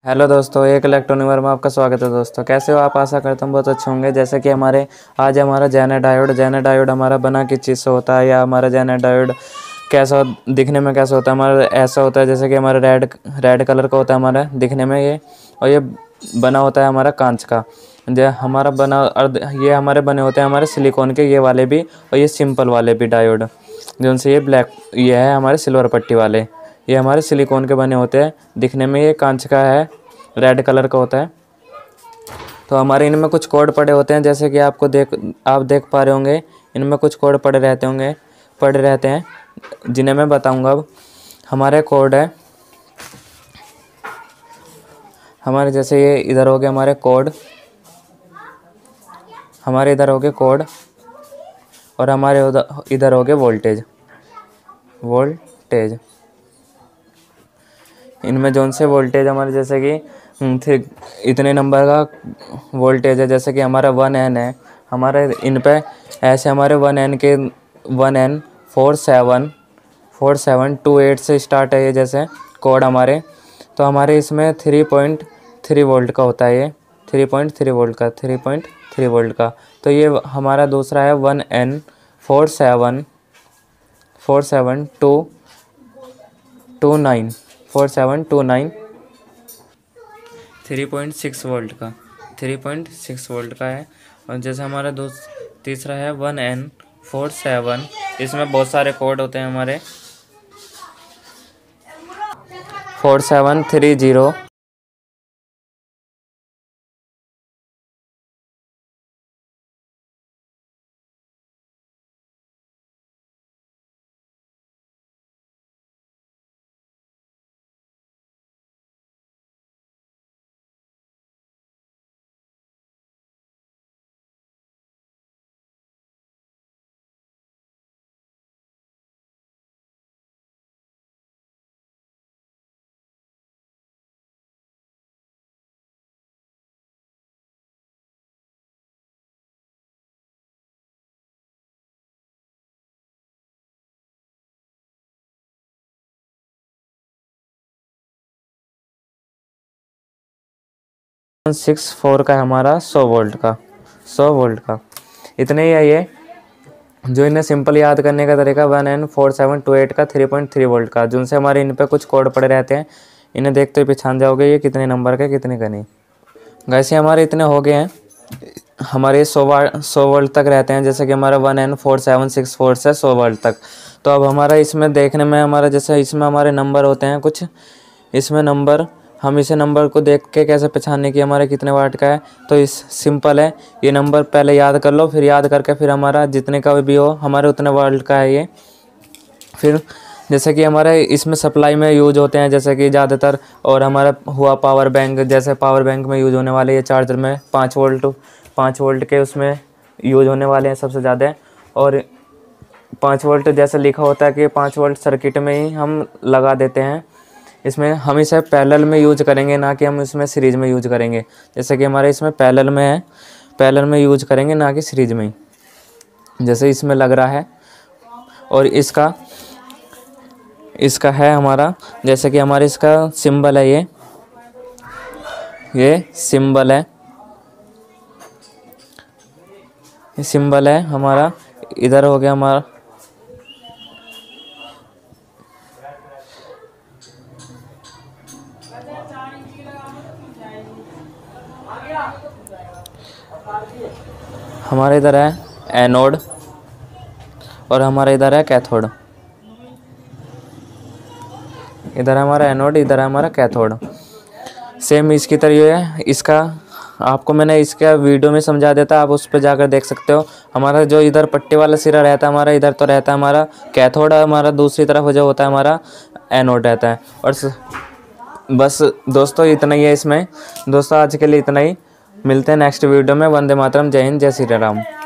Hello दोस्तों, एक electronic में आपका स्वागत है। दोस्तों कैसे हो आप? आशा करता हूँ बहुत अच्छे होंगे। जैसे कि आज हमारा जेनर डायोड हमारा बना किस चीज़ से होता है, या हमारा जेनर डायोड कैसा दिखने में कैसा होता है। हमारा ऐसा होता है जैसे कि हमारा रेड कलर का होता है हमारा दिखने में ये, और ये बना होता है हमारा कांच का। जो हमारा बना और ये हमारे बने होते हैं हमारे सिलिकॉन के, ये वाले भी और ये सिंपल वाले भी डायोड, जिनसे ये ब्लैक ये है हमारे सिल्वर पट्टी वाले, ये हमारे सिलिकॉन के बने होते हैं। दिखने में ये कांच का है, रेड कलर का होता है। तो हमारे इनमें कुछ कोड पड़े होते हैं, जैसे कि आप देख पा रहे होंगे। इनमें कुछ कोड पड़े रहते हैं जिन्हें मैं बताऊंगा। अब हमारे कोड है हमारे, जैसे ये इधर हो गए हमारे कोड, हमारे इधर हो गए कोड, और हमारे इधर हो गए वोल्टेज। इनमें जौन से वोल्टेज हमारे, जैसे कि इतने नंबर का वोल्टेज है, जैसे कि हमारा 1N है हमारे इन पे। ऐसे हमारे 1N के 1N 4728 से स्टार्ट है ये, जैसे कोड हमारे। तो हमारे इसमें 3.3 वोल्ट का होता है, ये 3.3 वोल्ट का। तो ये हमारा दूसरा है 1N 4729 3.6 वोल्ट का, 3.6 वोल्ट का है। और जैसे हमारा तीसरा है 1N47, इसमें बहुत सारे कोड होते हैं हमारे। 4730 64 का है हमारा 100 वोल्ट का। इतने ही है ये। जो इन्हें सिंपल याद करने का तरीका 1N4728 का 3.3 वोल्ट का, जिनसे हमारे इन पे कुछ कोड पड़े रहते हैं। इन्हें देखते हुए पहचान जाओगे ये कितने नंबर का कितने का नहीं। वैसे हमारे इतने हो गए हैं। हमारे 100 वोल्ट तक रहते हैं, जैसे कि हमारा 1N4764 से 100 वोल्ट तक। तो अब हमारा इसमें देखने में हमारा, जैसे इसमें हमारे नंबर होते हैं कुछ, इसमें नंबर हम इसे नंबर को देख के कैसे पहचानने की हमारे कितने वाट का है। तो इस सिंपल है, ये नंबर पहले याद कर लो, फिर याद करके फिर हमारा जितने का भी हो हमारे उतने वाट का है ये। फिर जैसे कि हमारे इसमें सप्लाई में यूज होते हैं, जैसे कि ज़्यादातर। और हमारा हुआ पावर बैंक, जैसे पावर बैंक में यूज होने वाले ये चार्जर में 5 वोल्ट के उसमें यूज होने वाले हैं सबसे ज़्यादा। और 5 वोल्ट जैसे लिखा होता है कि 5 वोल्ट सर्किट में ही हम लगा देते हैं। इसमें हम इसे पैरेलल में यूज करेंगे, ना कि हम इसमें सीरीज में यूज करेंगे। जैसे कि हमारे इसमें पैरेलल में है, पैरेलल में यूज करेंगे, ना कि सीरीज में ही, जैसे इसमें लग रहा है। और इसका है हमारा, जैसे कि हमारे इसका सिंबल है, ये सिंबल है, ये सिंबल है हमारा। इधर हो गया हमारा, हमारे इधर है एनोड, और हमारे इधर है कैथोड। इधर है हमारा एनोड, इधर है हमारा कैथोड। सेम इसकी तरह ये है। इसका आपको मैंने इसका वीडियो में समझा देता, आप उस पर जाकर देख सकते हो। हमारा जो इधर पट्टी वाला सिरा रहता है हमारा, इधर तो रहता है हमारा कैथोड, हमारा दूसरी तरफ जो होता है हमारा एनोड रहता है। और बस दोस्तों इतना ही है इसमें। दोस्तों आज के लिए इतना ही, मिलते हैं नेक्स्ट वीडियो में। वंदे मातरम, जय हिंद, जय श्री राम।